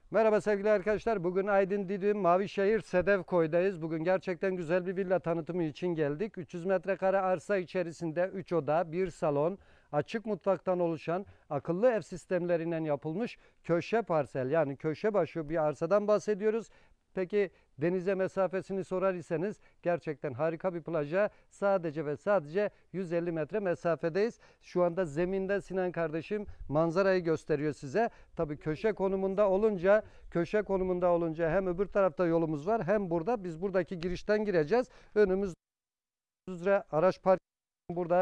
Merhaba sevgili arkadaşlar. Bugün Aydın Didim Mavişehir Sedefkoy'dayız. Bugün gerçekten güzel bir villa tanıtımı için geldik. 300 metrekare arsa içerisinde 3 oda, 1 salon, açık mutfaktan oluşan akıllı ev sistemlerinden yapılmış köşe parsel, yani köşe başı bir arsadan bahsediyoruz. Peki denize mesafesini sorar iseniz gerçekten harika bir plaja sadece ve sadece 150 metre mesafedeyiz. Şu anda zeminde Sinan kardeşim manzarayı gösteriyor size. Tabii köşe konumunda olunca hem öbür tarafta yolumuz var, hem burada biz buradaki girişten gireceğiz. Önümüzde araç park burada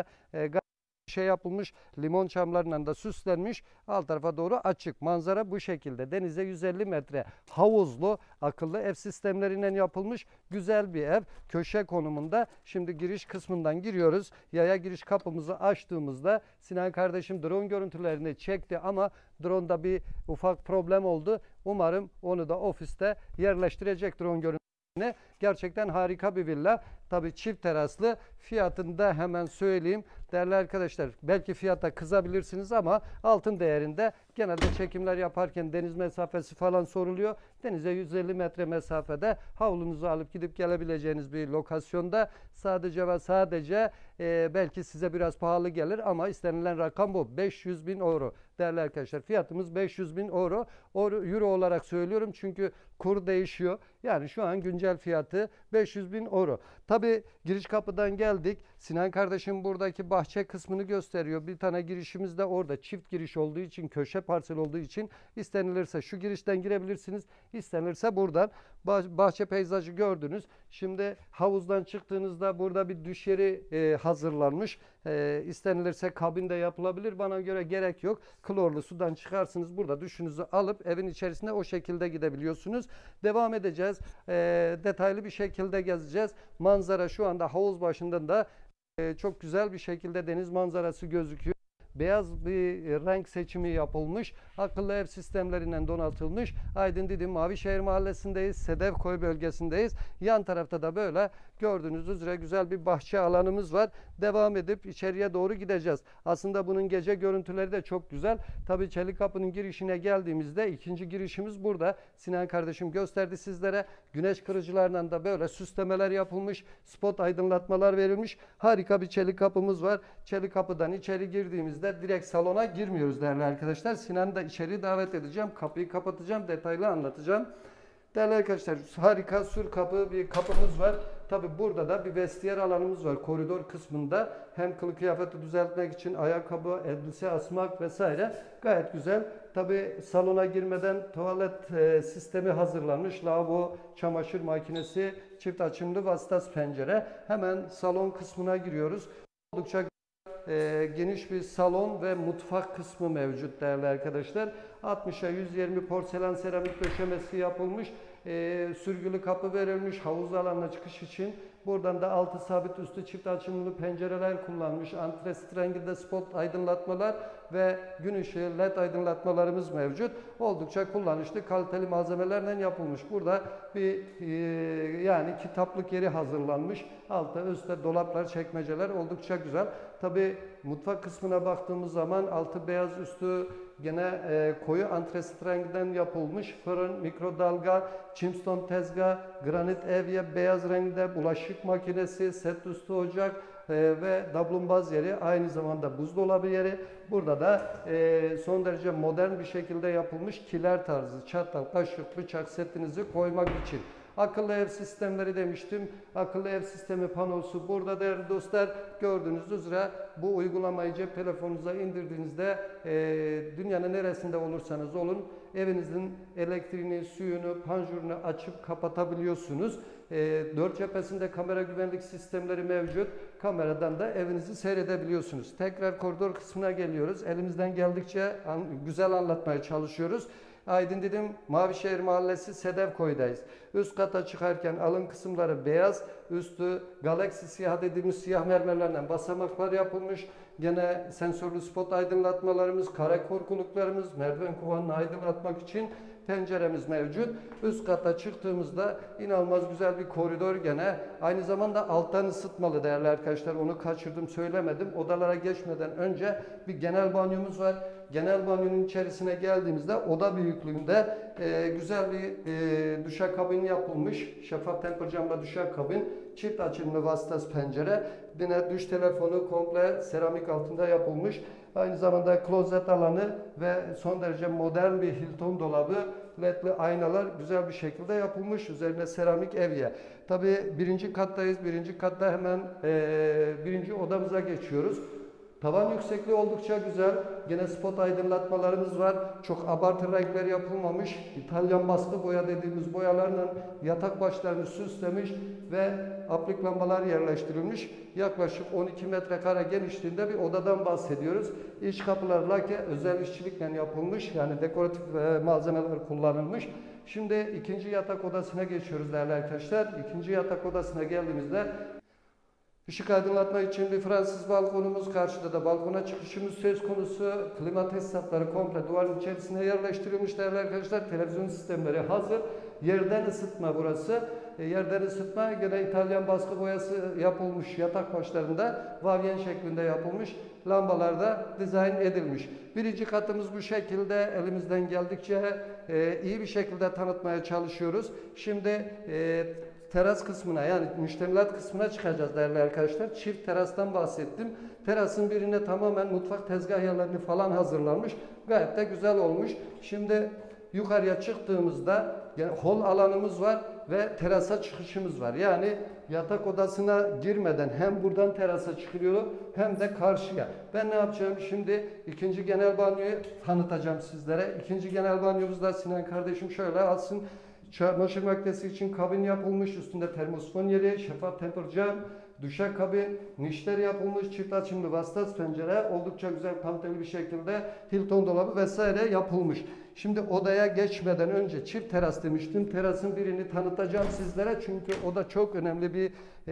yapılmış, limon çamlarından da süslenmiş. Alt tarafa doğru açık. Manzara bu şekilde. Denize 150 metre, havuzlu, akıllı ev sistemlerinden yapılmış güzel bir ev. Köşe konumunda. Şimdi giriş kısmından giriyoruz. Yaya giriş kapımızı açtığımızda Sinan kardeşim drone görüntülerini çekti ama drone'da bir ufak problem oldu. Umarım onu da ofiste yerleştirecek drone görüntülerini. Gerçekten harika bir villa. Tabii çift teraslı. Fiyatını da hemen söyleyeyim. Değerli arkadaşlar, belki fiyata kızabilirsiniz ama altın değerinde. Genelde çekimler yaparken deniz mesafesi falan soruluyor. Denize 150 metre mesafede havlunuzu alıp gidip gelebileceğiniz bir lokasyonda. Sadece ve sadece belki size biraz pahalı gelir ama istenilen rakam bu. 500 bin euro. Değerli arkadaşlar, fiyatımız 500 bin euro. Euro olarak söylüyorum çünkü kur değişiyor. Yani şu an güncel fiyatı 500 bin euro. Tabi giriş kapıdan geldik. Sinan kardeşim buradaki bahçe kısmını gösteriyor. Bir tane girişimiz de orada. Çift giriş olduğu için, köşe parsel olduğu için istenilirse şu girişten girebilirsiniz. İstenilirse buradan. Bahçe peyzajı gördünüz. Şimdi havuzdan çıktığınızda burada bir duş yeri hazırlanmış. İstenilirse kabinde yapılabilir. Bana göre gerek yok. Klorlu sudan çıkarsınız. Burada duşunuzu alıp evin içerisinde o şekilde gidebiliyorsunuz. Devam edeceğiz. Detaylı bir şekilde gezeceğiz. Manzara şu anda havuz başında da çok güzel bir şekilde deniz manzarası gözüküyor. Beyaz bir renk seçimi yapılmış. Akıllı ev sistemlerinden donatılmış. Aydın Didim Mavişehir Mahallesi'ndeyiz. Sedefkoy bölgesindeyiz. Yan tarafta da böyle gördüğünüz üzere güzel bir bahçe alanımız var. Devam edip içeriye doğru gideceğiz. Aslında bunun gece görüntüleri de çok güzel. Tabii Çelik Kapı'nın girişine geldiğimizde ikinci girişimiz burada. Sinan kardeşim gösterdi sizlere. Güneş kırıcılarından da böyle süslemeler yapılmış. Spot aydınlatmalar verilmiş. Harika bir çelik kapımız var. Çelik kapıdan içeri girdiğimizde direkt salona girmiyoruz değerli arkadaşlar. Sinan'ı da içeri davet edeceğim. Kapıyı kapatacağım. Detaylı anlatacağım. Değerli arkadaşlar, harika sur kapı bir kapımız var. Tabi burada da bir vestiyer alanımız var koridor kısmında. Hem kılık kıyafeti düzeltmek için ayakkabı, elbise asmak vesaire gayet güzel. Tabi salona girmeden tuvalet sistemi hazırlanmış. Lavabo, çamaşır makinesi, çift açımlı vasıtas pencere. Hemen salon kısmına giriyoruz. Oldukça geniş bir salon ve mutfak kısmı mevcut değerli arkadaşlar. 60'a 120 porselen seramik döşemesi yapılmış. Sürgülü kapı verilmiş havuz alanına çıkış için. Buradan da altı sabit üstü çift açımlı pencereler kullanmış. Antresit renginde spot aydınlatmalar ve gün ışığı led aydınlatmalarımız mevcut. Oldukça kullanışlı, kaliteli malzemelerle yapılmış. Burada bir yani kitaplık yeri hazırlanmış. Altta üstte dolaplar, çekmeceler oldukça güzel. Tabi mutfak kısmına baktığımız zaman altı beyaz üstü gene koyu antresit renginden yapılmış. Fırın, mikrodalga, çimston tezgah, granit evye beyaz renkte, bulaşık makinesi, set üstü ocak ve dablumbaz yeri, aynı zamanda buzdolabı yeri. Burada da son derece modern bir şekilde yapılmış kiler tarzı çatal, kaşık, bıçak setinizi koymak için. Akıllı ev sistemleri demiştim. Akıllı ev sistemi panosu burada değerli dostlar. Gördüğünüz üzere bu uygulamayı cep telefonunuza indirdiğinizde dünyanın neresinde olursanız olun evinizin elektriğini, suyunu, panjurunu açıp kapatabiliyorsunuz. Dört cephesinde kamera güvenlik sistemleri mevcut. Kameradan da evinizi seyredebiliyorsunuz. Tekrar koridor kısmına geliyoruz. Elimizden geldikçe güzel anlatmaya çalışıyoruz. Aydın Didim Mavişehir Mahallesi Sedefkoy'dayız. Üst kata çıkarken alın kısımları beyaz, üstü galaksi siyah dediğimiz siyah mermerlerden basamaklar yapılmış. Gene sensörlü spot aydınlatmalarımız, kare korkuluklarımız, merdiven kovanını aydınlatmak için penceremiz mevcut. Üst kata çıktığımızda inanılmaz güzel bir koridor gene. Aynı zamanda alttan ısıtmalı değerli arkadaşlar. Onu kaçırdım söylemedim. Odalara geçmeden önce bir genel banyomuz var. genel banyonun içerisine geldiğimizde oda büyüklüğünde güzel bir duşakabin yapılmış. Şeffaf temper camla duşakabin, çift açımlı vasıtası pencere. Yine duş telefonu komple seramik altında yapılmış. Aynı zamanda klozet alanı ve son derece modern bir Hilton dolabı, ledli aynalar güzel bir şekilde yapılmış. Üzerine seramik evye. Tabii birinci kattayız. Birinci katta hemen birinci odamıza geçiyoruz. Tavan yüksekliği oldukça güzel. Gene spot aydınlatmalarımız var. Çok abartı renkler yapılmamış. İtalyan baskı boya dediğimiz boyalarla yatak başlarını süslemiş ve aplik lambalar yerleştirilmiş. Yaklaşık 12 metrekare genişliğinde bir odadan bahsediyoruz. İç kapılar lake özel işçilikle yapılmış. Yani dekoratif malzemeler kullanılmış. Şimdi ikinci yatak odasına geçiyoruz değerli arkadaşlar. İkinci yatak odasına geldiğimizde Işık aydınlatma için bir Fransız balkonumuz, karşıda da balkona çıkışımız söz konusu. Klima tesisatları komple duvarın içerisine yerleştirilmiş değerli arkadaşlar. Televizyon sistemleri hazır. Yerden ısıtma burası. Yerden ısıtma gene İtalyan baskı boyası yapılmış, yatak başlarında vavyen şeklinde yapılmış. Lambalar da dizayn edilmiş. Birinci katımız bu şekilde, elimizden geldikçe iyi bir şekilde tanıtmaya çalışıyoruz. Şimdi teras kısmına, yani müştemilat kısmına çıkacağız değerli arkadaşlar. Çift terastan bahsettim. Terasın birine tamamen mutfak tezgah yerlerini falan hazırlanmış. Gayet de güzel olmuş. Şimdi yukarıya çıktığımızda yani hol alanımız var ve terasa çıkışımız var. Yani yatak odasına girmeden hem buradan terasa çıkılıyor hem de karşıya. Ben ne yapacağım? Şimdi ikinci genel banyoyu tanıtacağım sizlere. İkinci genel banyomuzda Sinan kardeşim şöyle alsın. Çamaşır makinesi için kabin yapılmış. Üstünde termosifon yeri, şeffaf temper cam, duşakabin, nişler yapılmış, çift açımlı vasıtası pencere, oldukça güzel kaliteli bir şekilde Hilton dolabı vesaire yapılmış. Şimdi odaya geçmeden önce çift teras demiştim. Terasın birini tanıtacağım sizlere çünkü o da çok önemli bir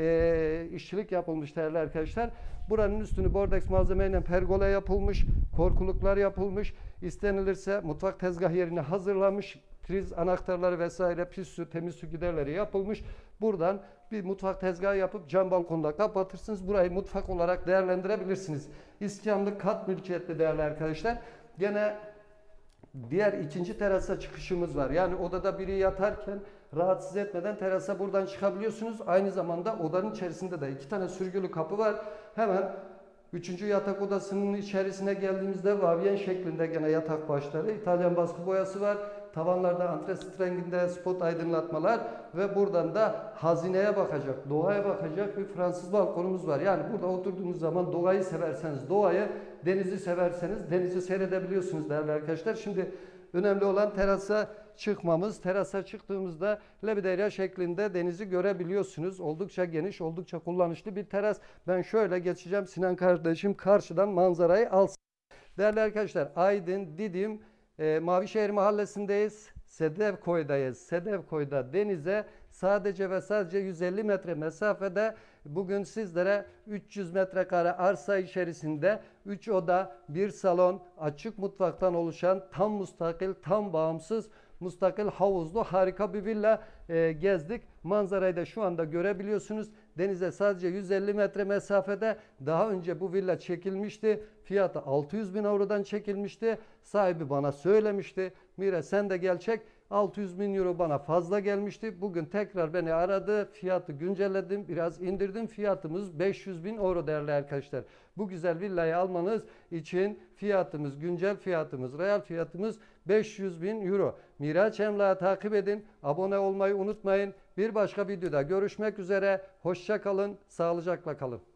işçilik yapılmış değerli arkadaşlar. Buranın üstünü bordeks malzemeyle pergola yapılmış, korkuluklar yapılmış. İstenilirse mutfak tezgah yerine hazırlanmış. Priz anahtarları vesaire, pis su, temiz su giderleri yapılmış. Buradan bir mutfak tezgahı yapıp cam balkonda kapatırsınız. Burayı mutfak olarak değerlendirebilirsiniz. İskamlı kat mülkiyetli değerli arkadaşlar. Gene diğer ikinci terasa çıkışımız var. Yani odada biri yatarken rahatsız etmeden terasa buradan çıkabiliyorsunuz. Aynı zamanda odanın içerisinde de 2 tane sürgülü kapı var. Hemen üçüncü yatak odasının içerisine geldiğimizde vavyen şeklinde gene yatak başları. İtalyan baskı boyası var. Tavanlarda antresit renginde spot aydınlatmalar ve buradan da hazineye bakacak, doğaya bakacak bir Fransız balkonumuz var. Yani burada oturduğunuz zaman doğayı severseniz doğayı, denizi severseniz denizi seyredebiliyorsunuz değerli arkadaşlar. Şimdi önemli olan terasa çıkmamız. Terasa çıktığımızda lebiderya şeklinde denizi görebiliyorsunuz. Oldukça geniş, oldukça kullanışlı bir teras. Ben şöyle geçeceğim. Sinan kardeşim karşıdan manzarayı alsın. Değerli arkadaşlar, Aydın, Didim, Mavişehir Mahallesi'ndeyiz. Sedefkoy'dayız. Sedefkoy'da denize sadece ve sadece 150 metre mesafede bugün sizlere 300 metrekare arsa içerisinde 3 oda, 1 salon, açık mutfaktan oluşan tam müstakil, tam bağımsız, müstakil havuzlu harika bir villa gezdik. Manzarayı da şu anda görebiliyorsunuz. Denize sadece 150 metre mesafede. Daha önce bu villa çekilmişti. Fiyatı 600 bin avrodan çekilmişti. Sahibi bana söylemişti. Mire sen de gel çek. 600 bin euro bana fazla gelmişti. Bugün tekrar beni aradı. Fiyatı güncelledim. Biraz indirdim. Fiyatımız 500 bin euro değerli arkadaşlar. Bu güzel villayı almanız için fiyatımız, güncel fiyatımız, real fiyatımız 500 bin euro. Miraç Emlak'ı takip edin. Abone olmayı unutmayın. Bir başka videoda görüşmek üzere. Hoşça kalın. Sağlıcakla kalın.